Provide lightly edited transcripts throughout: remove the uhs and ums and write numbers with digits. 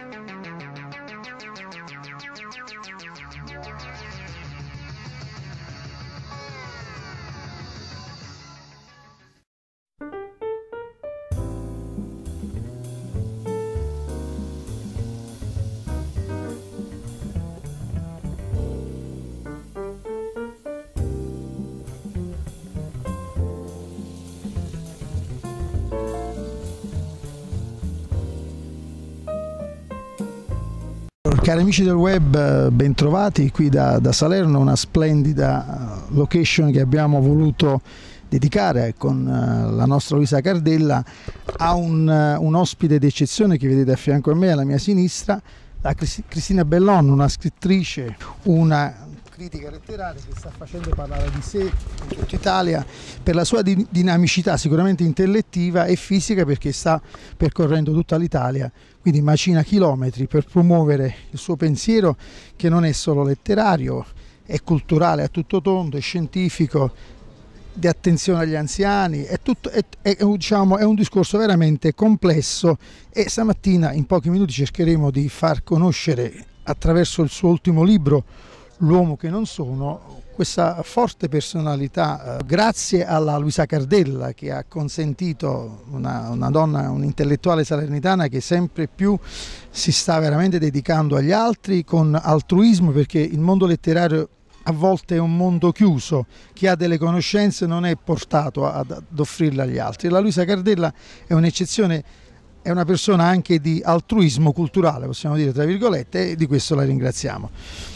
Cari amici del web, bentrovati qui da Salerno, una splendida location che abbiamo voluto dedicare con la nostra Luisa Cardella a un ospite d'eccezione che vedete a fianco a me, alla mia sinistra, la Cristina Bellon, una scrittrice, una critica letteraria che sta facendo parlare di sé in tutta Italia per la sua dinamicità sicuramente intellettiva e fisica, perché sta percorrendo tutta l'Italia, quindi macina chilometri per promuovere il suo pensiero, che non è solo letterario, è culturale a tutto tondo, è scientifico, di attenzione agli anziani, diciamo, è un discorso veramente complesso, e stamattina in pochi minuti cercheremo di far conoscere attraverso il suo ultimo libro L'uomo che non sono, questa forte personalità, grazie alla Luisa Cardella, che ha consentito, una donna, un'intellettuale salernitana che sempre più si sta veramente dedicando agli altri con altruismo, perché il mondo letterario a volte è un mondo chiuso, chi ha delle conoscenze non è portato ad offrirle agli altri. La Luisa Cardella è un'eccezione, è una persona anche di altruismo culturale, possiamo dire tra virgolette, e di questo la ringraziamo.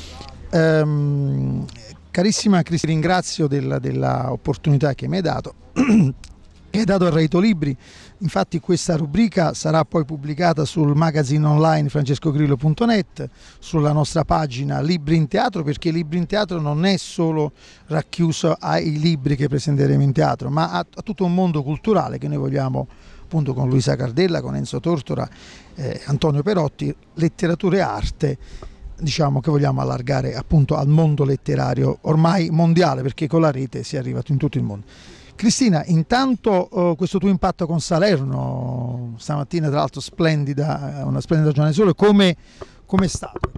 Carissima Cristina, ringrazio della opportunità che mi hai dato, che hai dato a Reito Libri. Infatti questa rubrica sarà poi pubblicata sul magazine online francescogrillo.net, sulla nostra pagina Libri in Teatro, perché Libri in Teatro non è solo racchiuso ai libri che presenteremo in teatro, ma a tutto un mondo culturale che noi vogliamo, appunto con Luisa Cardella, con Enzo Tortora, Antonio Perotti, letteratura e arte, diciamo che vogliamo allargare appunto al mondo letterario ormai mondiale, perché con la rete si è arrivato in tutto il mondo. Cristina, intanto questo tuo impatto con Salerno, stamattina tra l'altro splendida, una splendida giornata di sole, come è stato?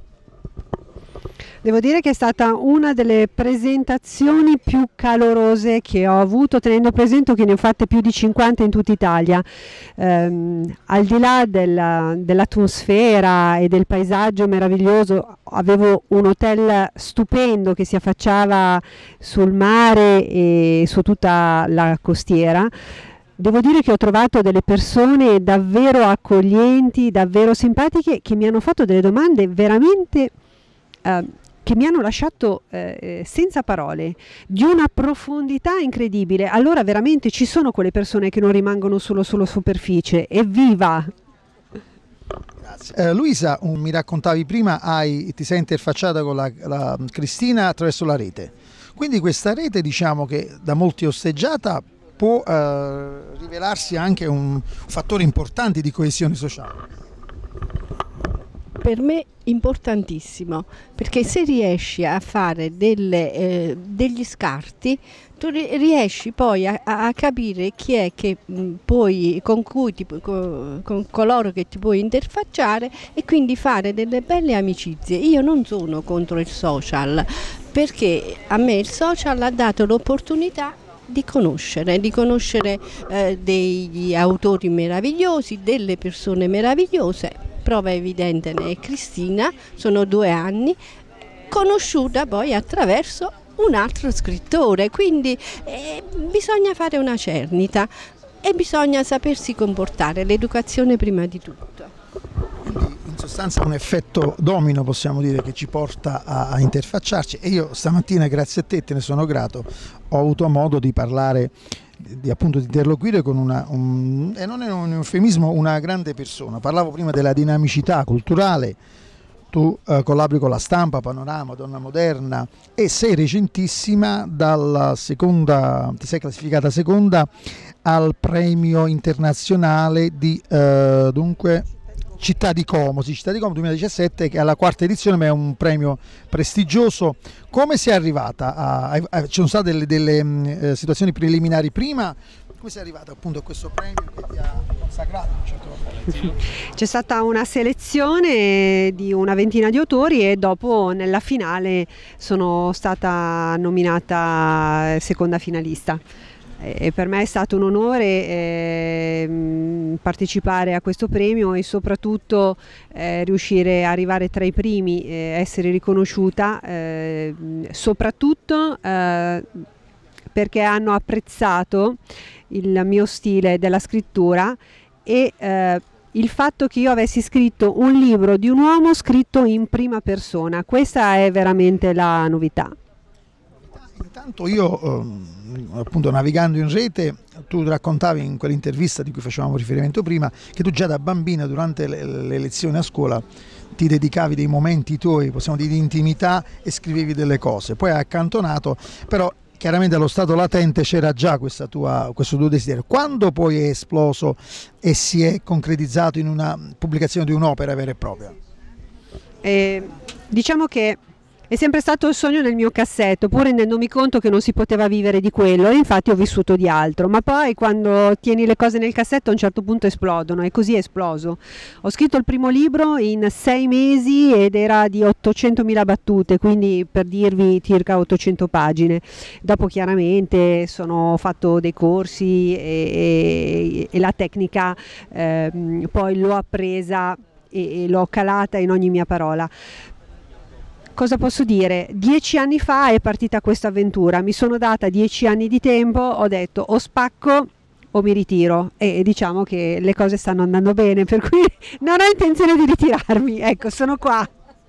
Devo dire che è stata una delle presentazioni più calorose che ho avuto, tenendo presente che ne ho fatte più di 50 in tutta Italia. Al di là dell'atmosfera e del paesaggio meraviglioso, avevo un hotel stupendo che si affacciava sul mare e su tutta la costiera. Devo dire che ho trovato delle persone davvero accoglienti, davvero simpatiche, che mi hanno fatto delle domande veramente che mi hanno lasciato senza parole, di una profondità incredibile. Allora veramente ci sono quelle persone che non rimangono solo superficie. Evviva! Grazie. Luisa, mi raccontavi prima, ti sei interfacciata con la Cristina attraverso la rete, quindi questa rete, diciamo che da molti osteggiata, può rivelarsi anche un fattore importante di coesione sociale. Per me importantissimo, perché se riesci a fare degli scarti, tu riesci poi a capire chi è che poi, con coloro che ti puoi interfacciare, e quindi fare delle belle amicizie. Io non sono contro il social, perché a me il social ha dato l'opportunità di conoscere degli autori meravigliosi, delle persone meravigliose. Prova evidente ne è Cristina, sono 2 anni, conosciuta poi attraverso un altro scrittore, quindi bisogna fare una cernita e bisogna sapersi comportare, l'educazione prima di tutto. Quindi in sostanza un effetto domino, possiamo dire, che ci porta a interfacciarci, e io stamattina, grazie a te ne sono grato, ho avuto modo di parlare, appunto di interloquire con e non è un eufemismo, una grande persona. Parlavo prima della dinamicità culturale, tu collabori con La Stampa, Panorama, Donna Moderna, e sei recentissima ti sei classificata seconda al premio internazionale di Città di Como 2017, che è alla 4ª edizione, ma è un premio prestigioso. Come sei arrivata ci sono state delle situazioni preliminari prima, Come sei arrivato appunto a questo premio che ti ha consacrato in un certo modo? C'è stata una selezione di una ventina di autori e dopo nella finale sono stata nominata seconda finalista. E per me è stato un onore partecipare a questo premio e soprattutto riuscire a arrivare tra i primi, essere riconosciuta, soprattutto perché hanno apprezzato il mio stile della scrittura e il fatto che io avessi scritto un libro di un uomo scritto in prima persona. Questa è veramente la novità. Intanto io, appunto navigando in rete, tu raccontavi in quell'intervista di cui facevamo riferimento prima, che tu già da bambina durante le lezioni a scuola ti dedicavi dei momenti tuoi, possiamo dire, di intimità e scrivevi delle cose. Poi hai accantonato, però chiaramente allo stato latente c'era già questo tuo desiderio. Quando poi è esploso e si è concretizzato in una pubblicazione di un'opera vera e propria? Diciamo che è sempre stato il sogno nel mio cassetto, pur rendendomi conto che non si poteva vivere di quello, e infatti ho vissuto di altro, ma poi quando tieni le cose nel cassetto a un certo punto esplodono, e così è esploso. Ho scritto il primo libro in 6 mesi ed era di 800.000 battute, quindi per dirvi circa 800 pagine. Dopo chiaramente ho fatto dei corsi e la tecnica poi l'ho appresa e l'ho calata in ogni mia parola. Cosa posso dire? 10 anni fa è partita questa avventura, mi sono data 10 anni di tempo, ho detto o spacco o mi ritiro, e diciamo che le cose stanno andando bene, per cui non ho intenzione di ritirarmi, ecco, sono qua.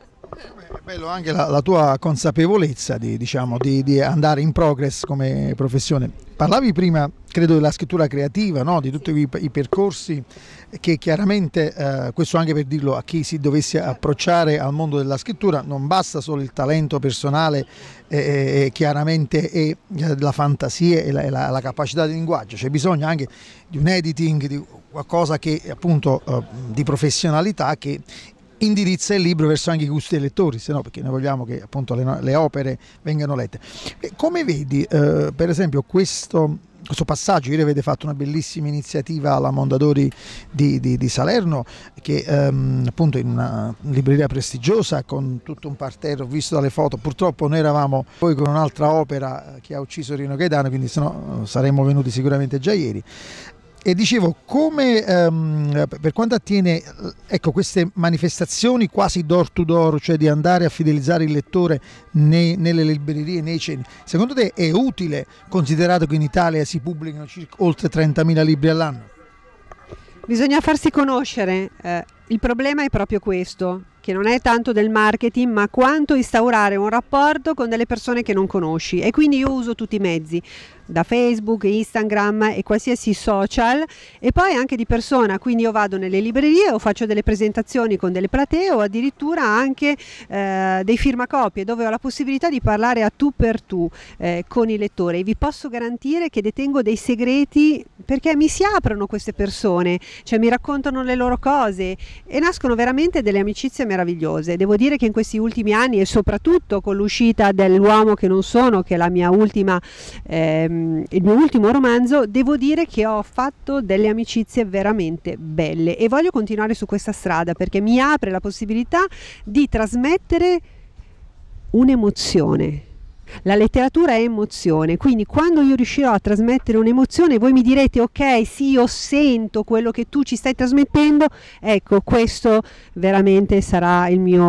È bello anche la tua consapevolezza di andare in progress come professione. Parlavi prima, credo, della scrittura creativa, no? Di tutti i percorsi che chiaramente, questo anche per dirlo a chi si dovesse approcciare al mondo della scrittura, non basta solo il talento personale chiaramente e la fantasia e la capacità di linguaggio, c'è bisogno anche di un editing, di qualcosa che appunto di professionalità che indirizza il libro verso anche i gusti dei lettori, se no, perché noi vogliamo che appunto le opere vengano lette. E come vedi per esempio questo passaggio? Ieri avete fatto una bellissima iniziativa alla Mondadori di Salerno, che appunto in una libreria prestigiosa con tutto un parterre, ho visto dalle foto, purtroppo noi eravamo poi con un'altra opera che ha ucciso Rino Gaetano, quindi se no saremmo venuti sicuramente già ieri. E dicevo, come per quanto attiene queste manifestazioni quasi door to door, cioè di andare a fidelizzare il lettore nelle librerie, nei centri, secondo te è utile, considerato che in Italia si pubblicano oltre 30.000 libri all'anno? Bisogna farsi conoscere, il problema è proprio questo, che non è tanto del marketing, ma quanto instaurare un rapporto con delle persone che non conosci, e quindi io uso tutti i mezzi, da Facebook, Instagram e qualsiasi social, e poi anche di persona, quindi io vado nelle librerie o faccio delle presentazioni con delle platee o addirittura anche dei firmacopie dove ho la possibilità di parlare a tu per tu con i lettori, e vi posso garantire che detengo dei segreti perché mi si aprono queste persone, cioè mi raccontano le loro cose e nascono veramente delle amicizie meravigliose. Devo dire che in questi ultimi anni, e soprattutto con l'uscita dell'Uomo che non sono, che è la mia il mio ultimo romanzo, devo dire che ho fatto delle amicizie veramente belle e voglio continuare su questa strada perché mi apre la possibilità di trasmettere un'emozione. La letteratura è emozione, quindi quando io riuscirò a trasmettere un'emozione, voi mi direte ok, sì, io sento quello che tu ci stai trasmettendo, ecco, questo veramente sarà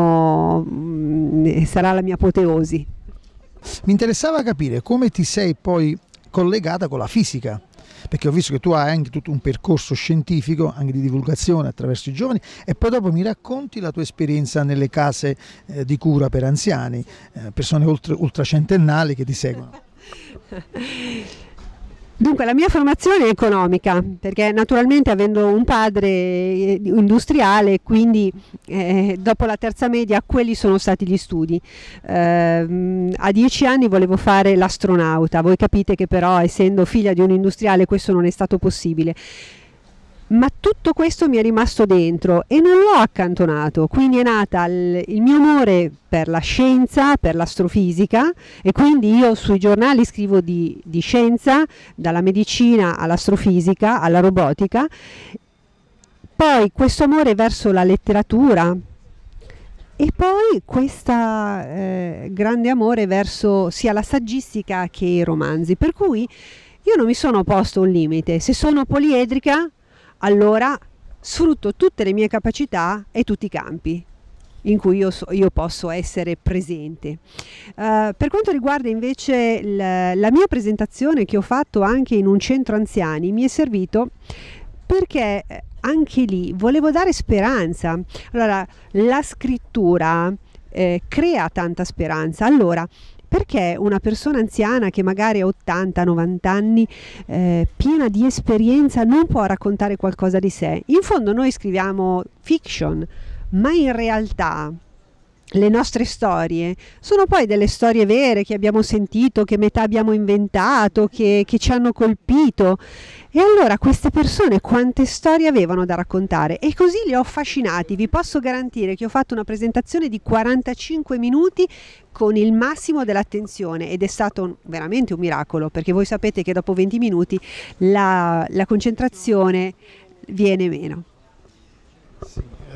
sarà la mia apoteosi. Mi interessava capire come ti sei poi collegata con la fisica, perché ho visto che tu hai anche tutto un percorso scientifico, anche di divulgazione attraverso i giovani, e poi dopo mi racconti la tua esperienza nelle case di cura per anziani, persone ultracentennali che ti seguono. Dunque, la mia formazione è economica, perché naturalmente avendo un padre industriale, quindi dopo la terza media quelli sono stati gli studi. A 10 anni volevo fare l'astronauta, voi capite che però essendo figlia di un industriale questo non è stato possibile. ma tutto questo mi è rimasto dentro e non l'ho accantonato, quindi è nata il mio amore per la scienza, per l'astrofisica, e quindi io sui giornali scrivo di scienza, dalla medicina all'astrofisica, alla robotica. Poi questo amore verso la letteratura e poi questo grande amore verso sia la saggistica che i romanzi, per cui io non mi sono posto un limite. Se sono poliedrica, allora sfrutto tutte le mie capacità e tutti i campi in cui io posso essere presente. Per quanto riguarda invece la mia presentazione che ho fatto anche in un centro anziani, mi è servito perché anche lì volevo dare speranza. Allora, la scrittura crea tanta speranza. Allora, perché una persona anziana che magari ha 80-90 anni, piena di esperienza, non può raccontare qualcosa di sé? In fondo noi scriviamo fiction, ma in realtà le nostre storie sono poi delle storie vere che abbiamo sentito, che metà abbiamo inventato, che ci hanno colpito. E allora queste persone quante storie avevano da raccontare? E così li ho affascinati. Vi posso garantire che ho fatto una presentazione di 45 minuti con il massimo dell'attenzione ed è stato veramente un miracolo, perché voi sapete che dopo 20 minuti la concentrazione viene meno. Sì.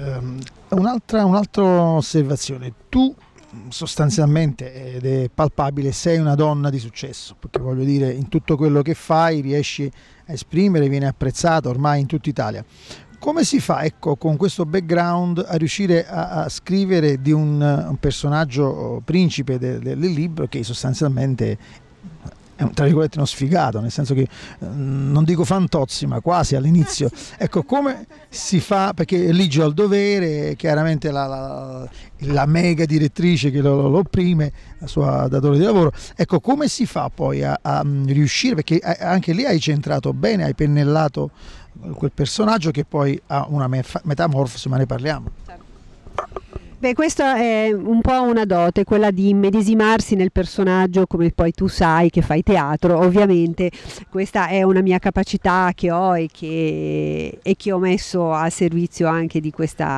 Un'altra osservazione: tu sostanzialmente, ed è palpabile, sei una donna di successo, perché voglio dire, in tutto quello che fai riesci a esprimere, viene apprezzato ormai in tutta Italia. Come si fa, ecco, con questo background a riuscire a scrivere di un personaggio principe del libro che sostanzialmente è tra virgolette uno sfigato, nel senso che non dico fantozzi, ma quasi all'inizio. Ecco, come si fa, perché Ligio ha il dovere, chiaramente la mega direttrice che lo opprime, la sua datore di lavoro. Ecco, come si fa poi a riuscire, perché anche lì hai centrato bene, hai pennellato quel personaggio che poi ha una metamorfosi, ma ne parliamo. Beh, questa è un po' una dote, quella di immedesimarsi nel personaggio, come poi tu sai che fai teatro. Ovviamente questa è una mia capacità che ho e che ho messo a servizio anche di questo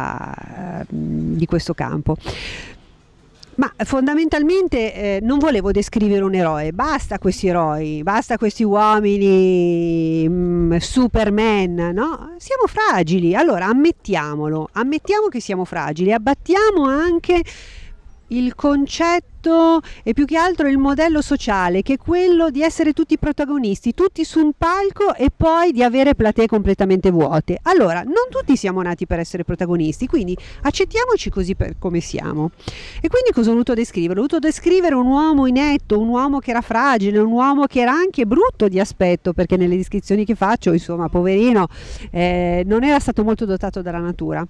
campo. Ma fondamentalmente non volevo descrivere un eroe, basta questi eroi, basta questi uomini Superman, no? Siamo fragili, allora ammettiamolo, ammettiamo che siamo fragili, abbattiamo anche il concetto e più che altro il modello sociale, che è quello di essere tutti protagonisti, tutti su un palco e poi di avere platee completamente vuote. Allora, non tutti siamo nati per essere protagonisti, quindi accettiamoci così per come siamo. E quindi cosa ho voluto descrivere? Ho voluto descrivere un uomo inetto, un uomo che era fragile, un uomo che era anche brutto di aspetto, perché nelle descrizioni che faccio, insomma, poverino, non era stato molto dotato dalla natura.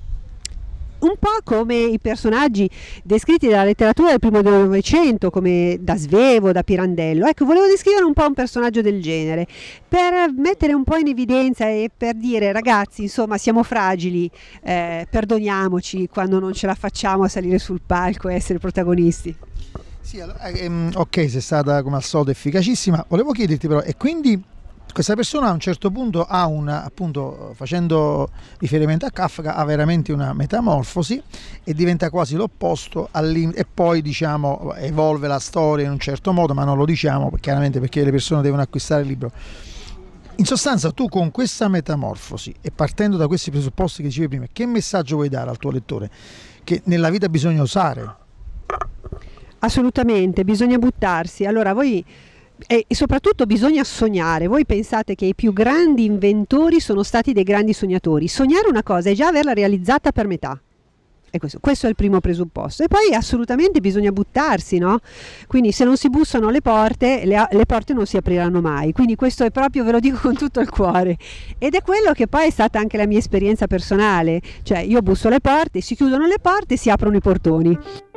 Un po' come i personaggi descritti dalla letteratura del primo del Novecento, come da Svevo, da Pirandello. Ecco, volevo descrivere un po' un personaggio del genere, per mettere un po' in evidenza e per dire, ragazzi, insomma, siamo fragili, perdoniamoci quando non ce la facciamo a salire sul palco e essere protagonisti. Sì, allora, ok, sei stata come al solito efficacissima. Volevo chiederti però, e quindi questa persona a un certo punto ha appunto, facendo riferimento a Kafka, ha veramente una metamorfosi e diventa quasi l'opposto e poi, diciamo, evolve la storia in un certo modo, ma non lo diciamo chiaramente perché le persone devono acquistare il libro. In sostanza, tu con questa metamorfosi e partendo da questi presupposti che dicevi prima, che messaggio vuoi dare al tuo lettore? Che nella vita bisogna osare. Assolutamente, bisogna buttarsi. Allora voi e soprattutto bisogna sognare. Voi pensate che i più grandi inventori sono stati dei grandi sognatori. Sognare una cosa è già averla realizzata per metà. E questo è il primo presupposto. E poi assolutamente bisogna buttarsi, no? Quindi se non si bussano le porte, le porte non si apriranno mai. Quindi questo è proprio, ve lo dico con tutto il cuore. Ed è quello che poi è stata anche la mia esperienza personale. Cioè io busso le porte, si chiudono le porte e si aprono i portoni.